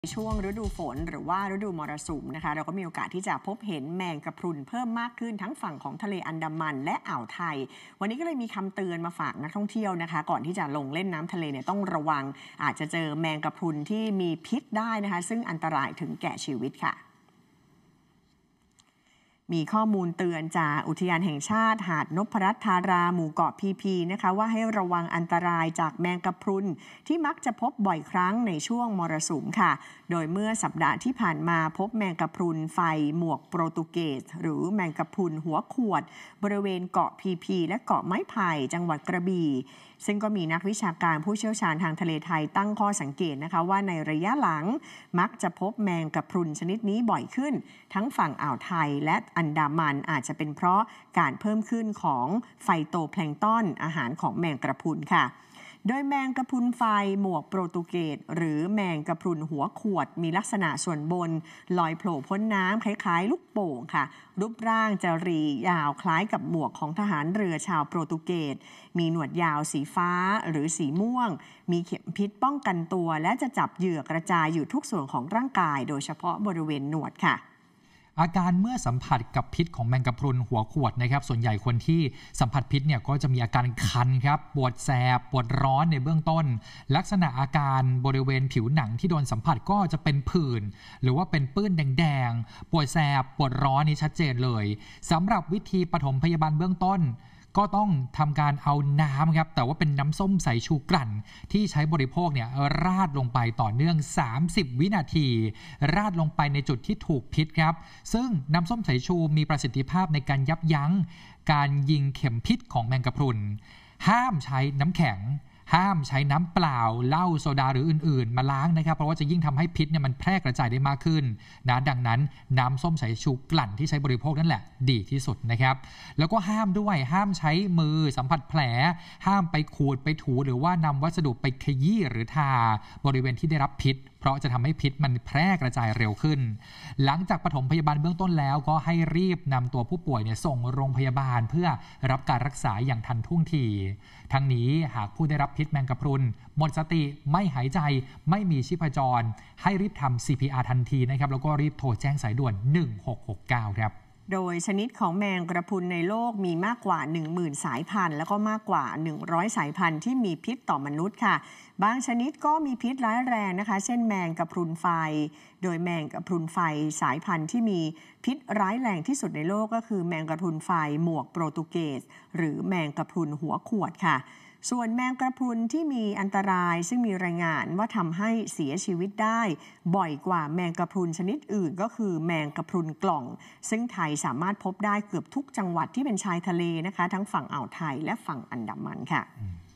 ช่วงฤดูฝนหรือว่าฤดูมรสุมนะคะเราก็มีโอกาสที่จะพบเห็นแมงกะพรุนเพิ่มมากขึ้นทั้งฝั่งของทะเลอันดามันและอ่าวไทยวันนี้ก็เลยมีคำเตือนมาฝากนักท่องเที่ยวนะคะก่อนที่จะลงเล่นน้ำทะเลเนี่ยต้องระวังอาจจะเจอแมงกะพรุนที่มีพิษได้นะคะซึ่งอันตรายถึงแก่ชีวิตค่ะมีข้อมูลเตือนจากอุทยานแห่งชาติหาดนพรัตน์ธาราหมู่เกาะพีพีนะคะว่าให้ระวังอันตรายจากแมงกะพรุนที่มักจะพบบ่อยครั้งในช่วงมรสุมค่ะโดยเมื่อสัปดาห์ที่ผ่านมาพบแมงกะพรุนไฟหมวกโปรตุเกสหรือแมงกะพรุนหัวขวดบริเวณเกาะพีพีและเกาะไม้ไผ่จังหวัดกระบี่ซึ่งก็มีนักวิชาการผู้เชี่ยวชาญทางทะเลไทยตั้งข้อสังเกตนะคะว่าในระยะหลังมักจะพบแมงกะพรุนชนิดนี้บ่อยขึ้นทั้งฝั่งอ่าวไทยและอันดามันอาจจะเป็นเพราะการเพิ่มขึ้นของไฟโตแพลงก์ตอนอาหารของแมงกะพรุนค่ะโดยแมงกะพรุนไฟหมวกโปรตุเกสหรือแมงกะพรุนหัวขวดมีลักษณะส่วนบนลอยโผล่พ้นน้ำคล้ายๆลูกโป่งค่ะรูปร่างจะรียาวคล้ายกับหมวกของทหารเรือชาวโปรตุเกสมีหนวดยาวสีฟ้าหรือสีม่วงมีเข็มพิษป้องกันตัวและจะจับเหยื่อกระจายอยู่ทุกส่วนของร่างกายโดยเฉพาะบริเวณหนวดค่ะอาการเมื่อสัมผัสกับพิษของแมงกะพรุนหัวขวดนะครับส่วนใหญ่คนที่สัมผัสพิษเนี่ยก็จะมีอาการคันครับปวดแสบปวดร้อนในเบื้องต้นลักษณะอาการบริเวณผิวหนังที่โดนสัมผัสก็จะเป็นผื่นหรือว่าเป็นปื้นแดงๆปวดแสบปวดร้อนนี่ชัดเจนเลยสำหรับวิธีปฐมพยาบาลเบื้องต้นก็ต้องทำการเอาน้ำครับแต่ว่าเป็นน้ำส้มสายชูกลั่นที่ใช้บริโภคเนี่ยราดลงไปต่อเนื่อง30วินาทีราดลงไปในจุดที่ถูกพิษครับซึ่งน้ำส้มสายชูมีประสิทธิภาพในการยับยั้งการยิงเข็มพิษของแมงกะพรุนห้ามใช้น้ำแข็งห้ามใช้น้ำเปล่าเหล้าโซดาหรืออื่นๆมาล้างนะครับเพราะว่าจะยิ่งทำให้พิษเนี่ยมันแพร่กระจายได้มากขึ้นนะดังนั้นน้ำส้มสายชูกลั่นที่ใช้บริโภคนั่นแหละดีที่สุดนะครับแล้วก็ห้ามใช้มือสัมผัสแผลห้ามไปขูดไปถูหรือว่านำวัสดุไปขยี้หรือทาบริเวณที่ได้รับพิษเพราะจะทำให้พิษมันแพร่กระจายเร็วขึ้นหลังจากปฐมพยาบาลเบื้องต้นแล้วก็ให้รีบนำตัวผู้ป่วยเนี่ยส่งโรงพยาบาลเพื่อรับการรักษาอย่างทันท่วงทีทั้งนี้หากผู้ได้รับพิษแมงกะพรุนหมดสติไม่หายใจไม่มีชีพจรให้รีบทำ CPR ทันทีนะครับแล้วก็รีบโทรแจ้งสายด่วน1669ครับโดยชนิดของแมงกระพรุนในโลกมีมากกว่า 10,000 สายพันธุ์แล้วก็มากกว่า100สายพันธุ์ที่มีพิษต่อมนุษย์ค่ะบางชนิดก็มีพิษร้ายแรงนะคะเช่นแมงกะพรุนไฟโดยแมงกะพรุนไฟสายพันธุ์ที่มีพิษร้ายแรงที่สุดในโลกก็คือแมงกะพรุนไฟหมวกโปรตุเกสหรือแมงกะพรุนหัวขวดค่ะส่วนแมงกระพรุนที่มีอันตรายซึ่งมีรายงานว่าทำให้เสียชีวิตได้บ่อยกว่าแมงกระพรุนชนิดอื่นก็คือแมงกระพรุนกล่องซึ่งไทยสามารถพบได้เกือบทุกจังหวัดที่เป็นชายทะเลนะคะทั้งฝั่งอ่าวไทยและฝั่งอันดามันค่ะ